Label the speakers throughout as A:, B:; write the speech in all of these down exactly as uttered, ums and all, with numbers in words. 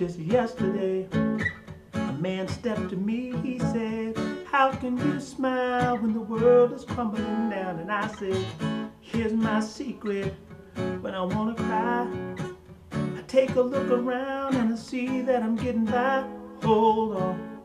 A: just yesterday, a man stepped to me, he said, how can you smile when the world is crumbling down? And I said, here's my secret, when I wanna cry, I take a look around and I see that I'm getting by. Hold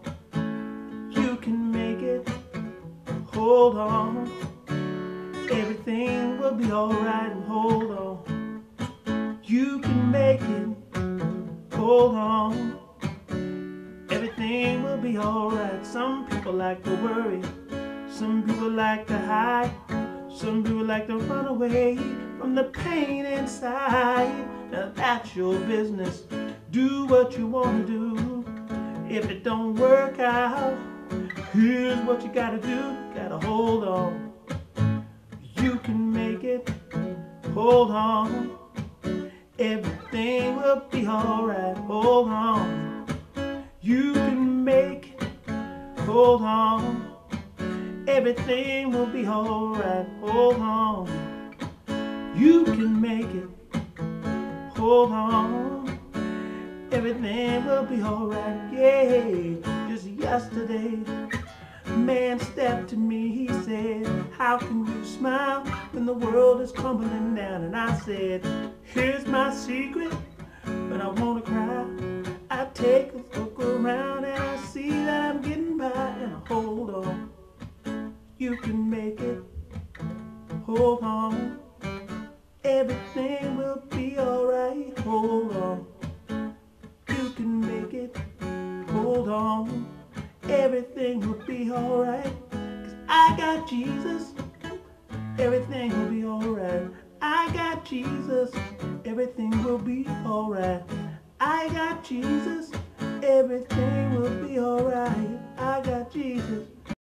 A: on, you can make it, hold on, everything will be alright. And hold on, you can make it, hold on, everything will be alright. Some people like to worry, some people like to hide, some people like to run away from the pain inside. Now that's your business, do what you want to do. If it don't work out, here's what you gotta do. You gotta hold on, you can make it, hold on, everything will be alright. Hold on, you can make it, hold on, everything will be alright. Hold on, you can make it, hold on, everything will be alright. Yeah, just yesterday, a man stepped to me, he said, how can you smile when the world is crumbling down? And I said, here's my secret, when I wanna cry, I take a look around and I see that I'm getting by. And I hold on, you can make it, hold on, everything will be alright. Hold on, you can make it, hold on, everything will be alright. Cause I got Jesus, everything will be alright. I got Jesus, everything will be alright. I got Jesus, everything will be alright. I got Jesus.